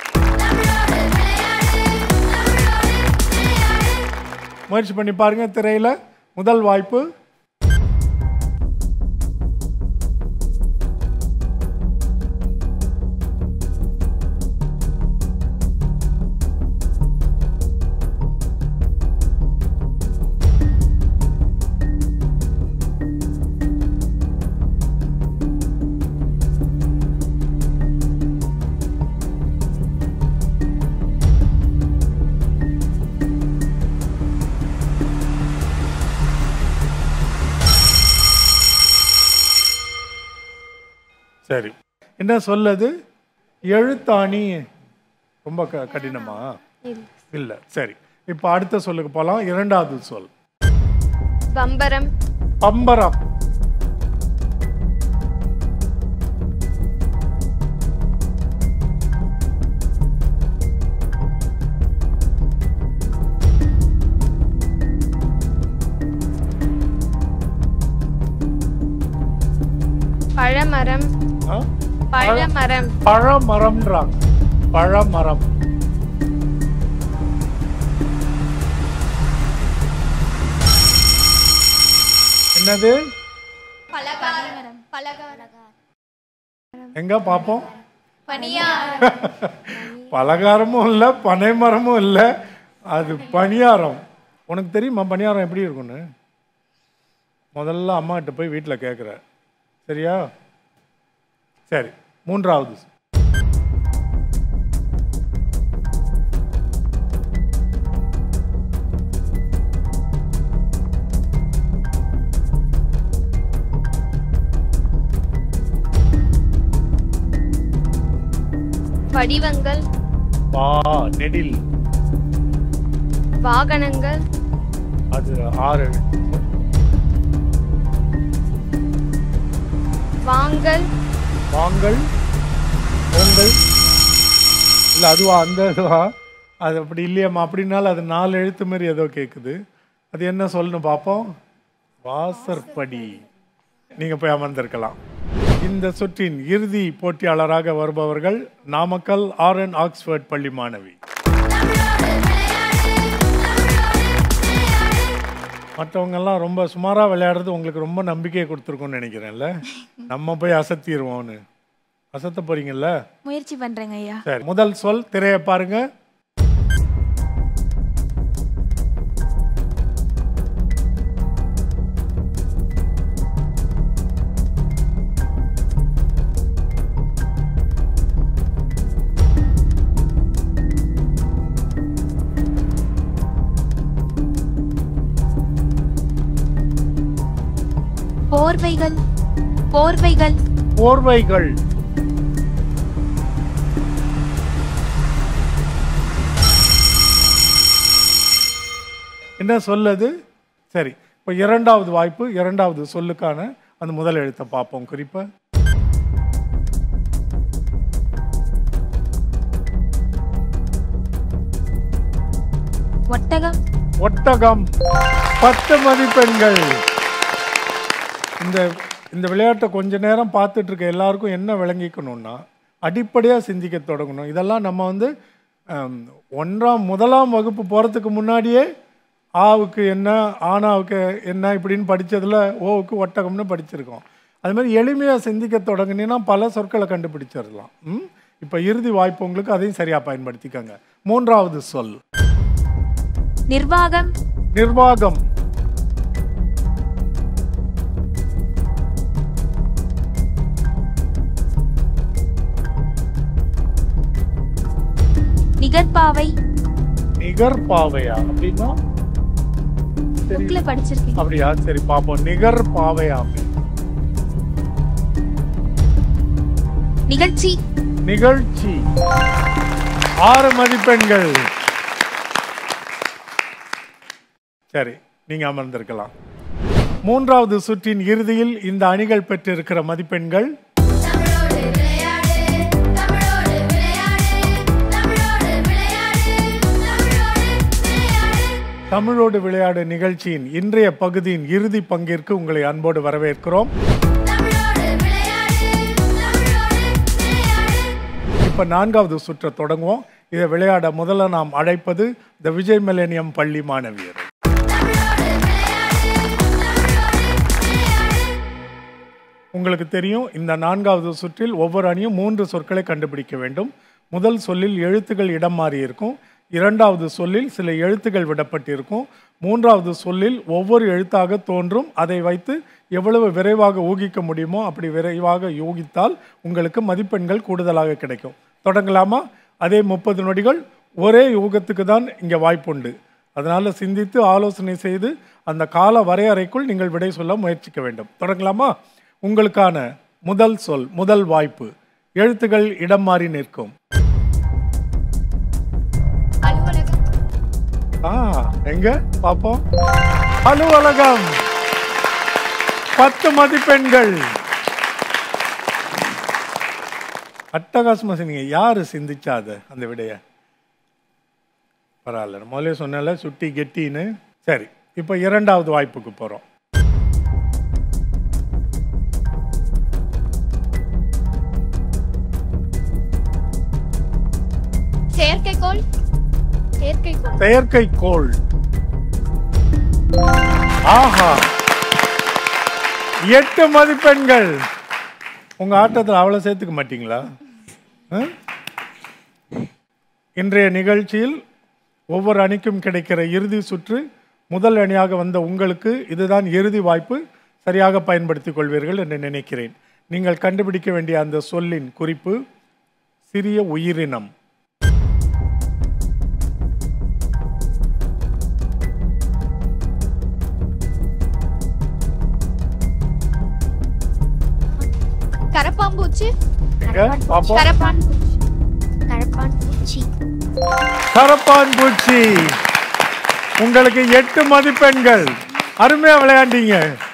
S1: முயற்சி பண்ணி பாருங்க. திரையில முதல் வாய்ப்பு. சரி, என்ன சொல்லுது? எழுத்தாணி. ரொம்ப க கடினமா? இல்லை. சரி, இப்போ அடுத்த சொல்லுக்கு போகலாம். இரண்டாவது சொல்.
S2: பம்பரம்.
S1: பம்பரம்.
S2: பழமரம். பழமரம்.
S1: பழமரம்ன்றாங்க. பழமரம். என்னது? எங்க பாப்போம்? பலகாரமும் இல்ல, பனைமரமும் இல்ல, அது பணியாரம். உனக்கு தெரியுமா பணியாரம் எப்படி இருக்கும்னு? முதல்ல அம்மா கிட்ட போய் வீட்டில் கேட்குற. சரியா? சரி, மூன்றாவது.
S2: வடிவங்கள்.
S1: வா நெடில்.
S2: வாகனங்கள்.
S1: அது ஆறு.
S2: வாங்கல்.
S1: வாங்கல். பொங்கல். இல்லை அதுவா? அந்த இதுவா? அது அப்படி இல்லையம்மா. அப்படின்னாலும் அது நாலு எழுத்து மாதிரி ஏதோ கேட்குது. அது என்ன சொல்லணும் பார்ப்போம். வாசற்படி. நீங்கள் போய் அமர்ந்திருக்கலாம். இந்த சுற்றின் இறுதி போட்டியாளராக வருபவர்கள் நாமக்கல் ஆர்என் ஆக்ஸ்போர்ட் பள்ளி மாணவி. மற்றவங்கெல்லாம் ரொம்ப சுமாராக விளையாடுறது உங்களுக்கு ரொம்ப நம்பிக்கையை கொடுத்துருக்கோன்னு நினைக்கிறேன்ல. நம்ம போய் அசத்திடுவோம்னு. அசத்த போறீங்கல்ல?
S5: முயற்சி பண்றேங்க ஐயா.
S1: சரி, முதல் சொல். திரையை பாருங்க.
S5: போர்வைகள். போர்வைகள்.
S1: போர்வைகள். என்ன சொல்லுது? சரி, இப்போ இரண்டாவது வாய்ப்பு. இரண்டாவது சொல்லுக்கான அந்த முதல் எழுத்தை பார்ப்போம். குறிப்பா
S5: ஒட்டகம்.
S1: ஒட்டகம். பத்து மதிப்பெண்கள். இந்த இந்த விளையாட்டை கொஞ்ச நேரம் பார்த்துட்டு இருக்க எல்லாருக்கும் என்ன விளங்கிக்கணும்னா, அடிப்படையாக சிந்திக்க தொடங்கணும். இதெல்லாம் நம்ம வந்து ஒன்றாம் முதலாம் வகுப்பு போகிறதுக்கு முன்னாடியே ஆவுக்கு என்ன, ஆனாவுக்கு என்ன இப்படின்னு படித்ததில் ஓவுக்கு ஒட்டகம்னு படிச்சிருக்கோம். அது மாதிரி எளிமையாக சிந்திக்க தொடங்கினீங்கன்னா பல சொற்களை கண்டுபிடிச்சிடலாம். ம் இப்போ இறுதி வாய்ப்பு உங்களுக்கு, அதையும் சரியாக பயன்படுத்திக்கோங்க. மூன்றாவது சொல்.
S5: நிர்வாகம்.
S1: நிர்வாகம்.
S5: நிகர்பாவை.
S1: நிகர்பாவையா? அப்படின்னா
S5: புக்ல படிச்சிருக்கேன்.
S1: அப்படியா? சரி பாப்போம். நிகர்பாவையா?
S5: நிகழ்ச்சி.
S1: நிகழ்ச்சி. ஆறு மதிப்பெண்கள். சரி, நீங்க அமர்ந்திருக்கலாம். மூன்றாவது சுற்றின் இறுதியில் இந்த அணிகள் பெற்றிருக்கிற மதிப்பெண்கள். தமிழோடு விளையாடு நிகழ்ச்சியின் இன்றைய பகுதியின் இறுதி பங்கிற்கு உங்களை அன்போடு வரவேற்கிறோம். இப்ப நான்காவது சுற்றை தொடங்குவோம். இதை விளையாட முதல்ல நாம் அழைப்பது தி விஜய் மில்லேனியம் பள்ளி மாணவியர். உங்களுக்கு தெரியும், இந்த நான்காவது சுற்றில் ஒவ்வொரு அணியும் மூன்று சொற்களை கண்டுபிடிக்க வேண்டும். முதல் சொல்லில் எழுத்துக்கள் இடம் மாறி இருக்கும். இரண்டாவது சொல்லில் சில எழுத்துக்கள் விடப்பட்டிருக்கும். மூன்றாவது சொல்லில் ஒவ்வொரு எழுத்தாக தோன்றும். அதை வைத்து எவ்வளவு விரைவாக ஊகிக்க முடியுமோ அப்படி விரைவாக யூகித்தால் உங்களுக்கு மதிப்பெண்கள் கூடுதலாக கிடைக்கும். தொடங்கலாமா? அதே முப்பது நொடிகள் ஒரே யூகத்துக்கு தான் இங்கே வாய்ப்புண்டு. அதனால் சிந்தித்து ஆலோசனை செய்து அந்த கால வரையறைக்குள் நீங்கள் விடை சொல்ல முயற்சிக்க வேண்டும். தொடங்கலாமா? உங்களுக்கான முதல் சொல், முதல் வாய்ப்பு. எழுத்துக்கள் இடம் மாறி நிற்கும். ஆ, எங்க பாப்போம்? அலுவலகம். பத்து மதிப்பெண்கள். அட்டகாசமா சொன்னீங்க. யாரு சிந்திச்சாத அந்த விடைய? பரவாயில்ல, முதலே சொன்னால சுட்டி கெட்டின்னு. சரி, இப்போ இரண்டாவது வாய்ப்புக்கு போறோம்.
S3: செயற்கைக்கோள். செயற்கைக்கோள்.
S1: செயற்கைக்கோள். ஆஹா, எட்டு மதிப்பெண்கள். உங்க ஆட்டத்தில் அவ்வளவு சேர்த்துக்க மாட்டீங்களா? இன்றைய நிகழ்ச்சியில் ஒவ்வொரு அணிக்கும் கிடைக்கிற இறுதி சுற்று. முதல் அணியாக வந்த உங்களுக்கு இதுதான் இறுதி வாய்ப்பு. சரியாக பயன்படுத்திக் கொள்வீர்கள் என்று நினைக்கிறேன். நீங்கள் கண்டுபிடிக்க வேண்டிய அந்த சொல்லின் குறிப்பு சிறிய உயிரினம்.
S3: கரப்பாம்பூச்சி.
S1: கரப்பான் பூச்சி. உங்களுக்கு எட்டு மதிப்பெண்கள். அருமையா விளையாண்டீங்க.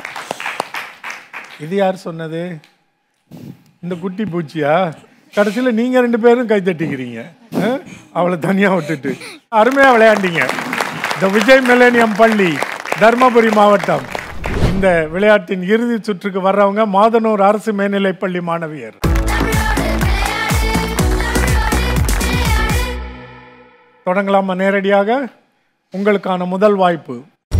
S1: இது யார் சொன்னது? இந்த குட்டி பூச்சியா? கடைசியில் நீங்க ரெண்டு பேரும் கை தட்டிக்கிறீங்க, அவளை தனியா விட்டுட்டு. அருமையா விளையாண்டீங்க. இந்த விஜய் மில்லேனியம் பள்ளி, தர்மபுரி மாவட்டம். இந்த விளையாட்டின் இறுதி சுற்றுக்கு வர்றவங்க மாதனூர் அரசு மேல்நிலைப் பள்ளி மாணவியர். தொடங்கலாமா? நேரடியாக உங்களுக்கான முதல் வாய்ப்பு.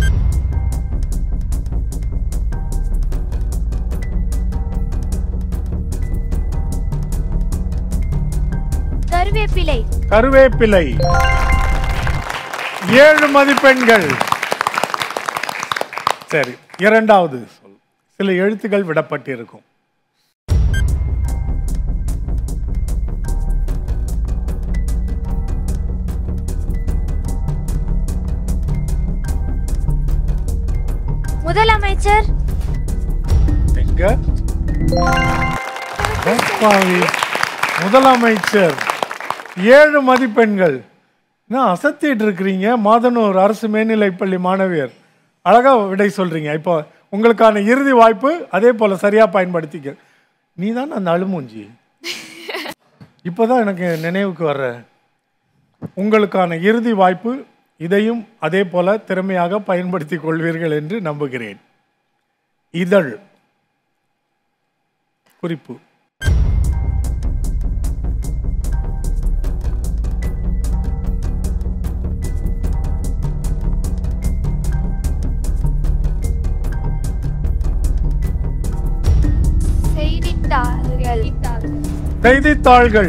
S3: கருவேப்பிலை.
S1: கருவேப்பிலை. ஏழு மதிப்பெண்கள். சரி, இரண்டாவது சொல். சில எழுத்துக்கள் விடப்பட்டிருக்கும்.
S3: முதலமைச்சர்.
S1: எங்க? முதலமைச்சர். ஏழு மதிப்பெண்கள். நான் அசத்திட்டு இருக்கிறீங்க. மாதனூர் அரசு மேல்நிலைப் பள்ளி மாணவியர் அழகா விடை சொல்றீங்க. இப்போ உங்களுக்கான இறுதி வாய்ப்பு. அதே போல சரியா பயன்படுத்திக்க. நீ தான் அந்த அழுமூஞ்சி. இப்போதான் எனக்கு நினைவுக்கு வர்ற. உங்களுக்கான இறுதி வாய்ப்பு. இதையும் அதே போல திறமையாக பயன்படுத்திக் கொள்வீர்கள் என்று நம்புகிறேன். இதழ். குறிப்பு. செய்தித்தாள்கள்.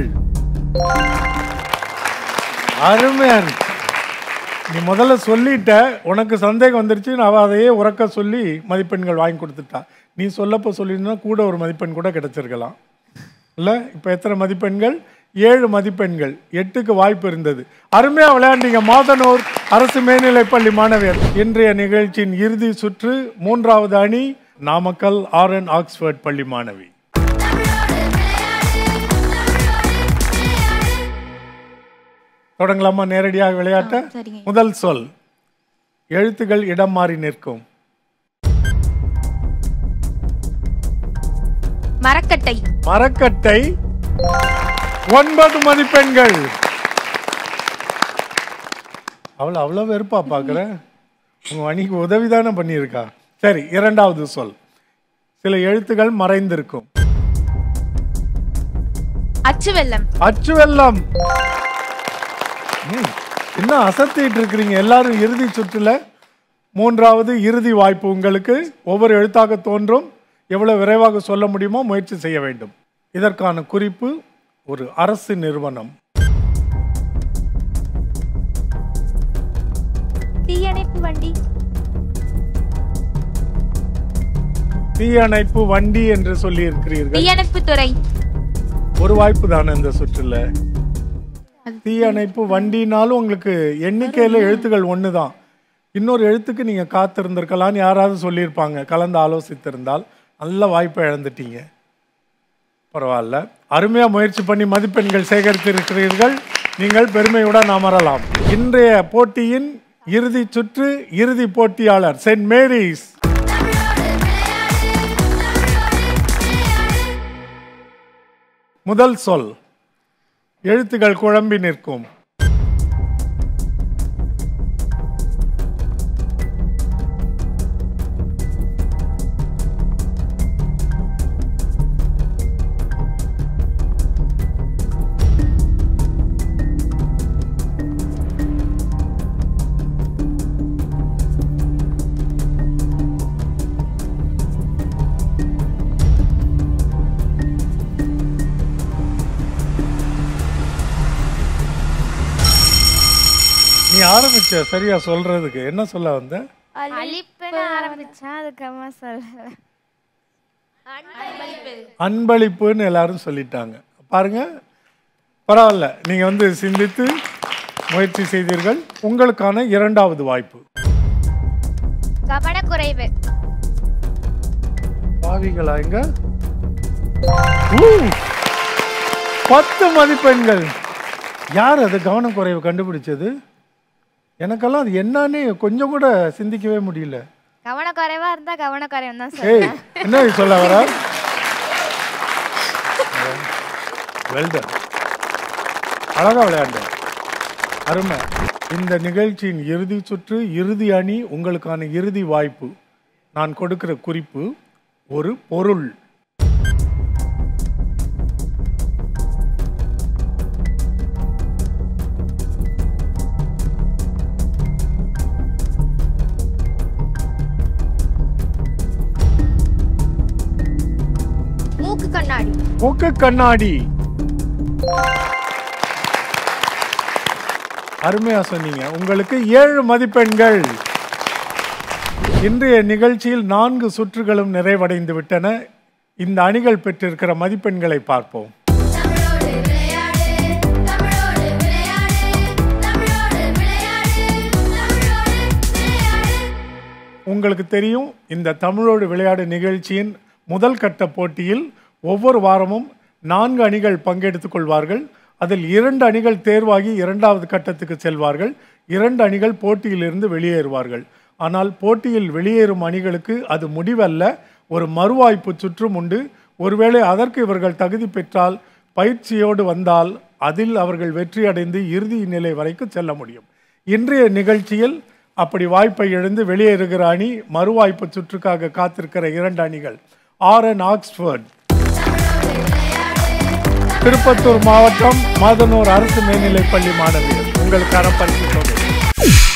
S1: அருமையா. நீ முதல்ல சொல்லிட்ட, உனக்கு சந்தேகம் வந்துருச்சு. நான் அதையே உறக்க சொல்லி மதிப்பெண்கள் வாங்கி கொடுத்துட்டா. நீ சொல்லப்போ சொல்லியிருந்தா கூட ஒரு மதிப்பெண் கூட கிடைச்சிருக்கலாம் இல்லை? இப்போ எத்தனை மதிப்பெண்கள்? ஏழு மதிப்பெண்கள். எட்டுக்கு வாய்ப்பு இருந்தது. அருமையா விளையாண்டீங்க மாதனூர் அரசு மேல்நிலைப் பள்ளி மாணவியர். இன்றைய நிகழ்ச்சியின் இறுதி சுற்று. மூன்றாவது அணி நாமக்கல் ஆர்என் ஆக்ஸ்போர்ட் பள்ளி மாணவி. தொடங்கலாமா? நேரடியாக விளையாட்ட. முதல் சொல். எழுத்துக்கள் இடம் மாறி நிற்கும்.
S3: மரக்கட்டை.
S1: மரக்கட்டை. ஒன்பது மதிப்பெண்கள். அவளை அவ்வளவு வெறுப்பா பாக்குற. உங்க அணிக்கு உதவிதானே பண்ணியிருக்கா. சரி, இரண்டாவது சொல். சில எழுத்துக்கள் மறைந்திருக்கும்.
S3: அச்சுவெல்லம்.
S1: அச்சுவெல்லம். என்ன அசத்திட்டு இருக்கிறீங்க எல்லாரும்? இறுதி சுற்றுல மூன்றாவது இறுதி வாய்ப்பு உங்களுக்கு. ஒவ்வொரு எழுத்தாக தோன்றும். எவ்வளவு விரைவாக சொல்ல முடியுமோ முயற்சி செய்ய வேண்டும். இதற்கான குறிப்பு ஒரு அரசு நிறுவனம்.
S5: தீயணைப்பு வண்டி.
S1: தீயணைப்பு வண்டி என்று சொல்லி இருக்கிறீர்கள்.
S5: தீயணைப்பு துறை.
S1: ஒரு வாய்ப்பு தானே இந்த சுற்றுல. தீயணைப்பு வண்டினாலும் உங்களுக்கு எண்ணிக்கையில எழுத்துக்கள் ஒன்று தான். இன்னொரு எழுத்துக்கு நீங்க காத்திருந்திருக்கலாம்னு யாராவது சொல்லியிருப்பாங்க கலந்து ஆலோசித்திருந்தால். நல்ல வாய்ப்பை இழந்துட்டீங்க. பரவாயில்ல, அருமையா முயற்சி பண்ணி மதிப்பெண்கள் சேகரித்திருக்கிறீர்கள். நீங்கள் பெருமையுடன் அமரலாம். இன்றைய போட்டியின் இறுதி சுற்று இறுதி போட்டியாளர் செயின்ட் மேரிஸ். முதல் சொல் எழுத்துக்கள் குழம்பி நிற்கும். நீ ஆரம்பிச்ச சரியா சொல்றதுக்கு என்ன சொல்ல வந்த? அன்பளிப்புன்னு எல்லாரும் சொல்லிட்டாங்க. பாருங்க, பரவாயில்ல, நீங்க வந்து சிந்தித்து முயற்சி செய்தீர்கள். உங்களுக்கான இரண்டாவது வாய்ப்பு.
S7: கவனக்குறைவு.
S1: பாவிகளா எங்க? பத்து மதிப்பெண்கள். யார் அது கவனக்குறைவு கண்டுபிடிச்சது? எனக்கெல்லாம் அது என்னன்னு கொஞ்சம் கூட சிந்திக்கவே முடியல.
S7: கவனக்குறைவா இருந்தா கவனக்குறைவு தான்
S1: சார். ஏய், என்ன சொல்ல வர? Well done. அழகா விளையாண்ட. அருமை. இந்த நிகழ்ச்சியின் இறுதி சுற்று இறுதி அணி உங்களுக்கான இறுதி வாய்ப்பு. நான் கொடுக்கிற குறிப்பு ஒரு பொருள்.
S7: மூக்கு கண்ணாடி.
S1: மூக்கு கண்ணாடி. அருமையா சொன்னீங்க. உங்களுக்கு ஏழு மதிப்பெண்கள். இன்றைய நிகழ்ச்சியில் நான்கு சுற்றுகளும் நிறைவடைந்து விட்டன. இந்த அணிகள் பெற்றிருக்கிற மதிப்பெண்களை பார்ப்போம். உங்களுக்கு தெரியும், இந்த தமிழோடு விளையாடு நிகழ்ச்சியின் முதல் கட்ட போட்டியில் ஒவ்வொரு வாரமும் நான்கு அணிகள் பங்கெடுத்துக் கொள்வார்கள். அதில் இரண்டு அணிகள் தேர்வாகி இரண்டாவது கட்டத்துக்கு செல்வார்கள். இரண்டு அணிகள் போட்டியிலிருந்து வெளியேறுவார்கள். ஆனால் போட்டியில் வெளியேறும் அணிகளுக்கு அது முடிவல்ல, ஒரு மறுவாய்ப்பு சுற்றும் உண்டு. ஒருவேளை அதற்கு இவர்கள் தகுதி பெற்றால், பயிற்சியோடு வந்தால் அதில் அவர்கள் வெற்றி அடைந்து இறுதி நிலை வரைக்கும் செல்ல முடியும். இன்றைய நிகழ்ச்சியில் அப்படி வாய்ப்பை இழந்து வெளியேறுகிற அணி மறுவாய்ப்பு சுற்றுக்காக காத்திருக்கிற இரண்டு அணிகள். ஆர்என் ஆக்ஸ்போர்ட், திருப்பத்தூர் மாவட்டம் மாதனூர் அரசு மேல்நிலைப்பள்ளி மாணவியர். உங்களுக்கான பரிசு தொகை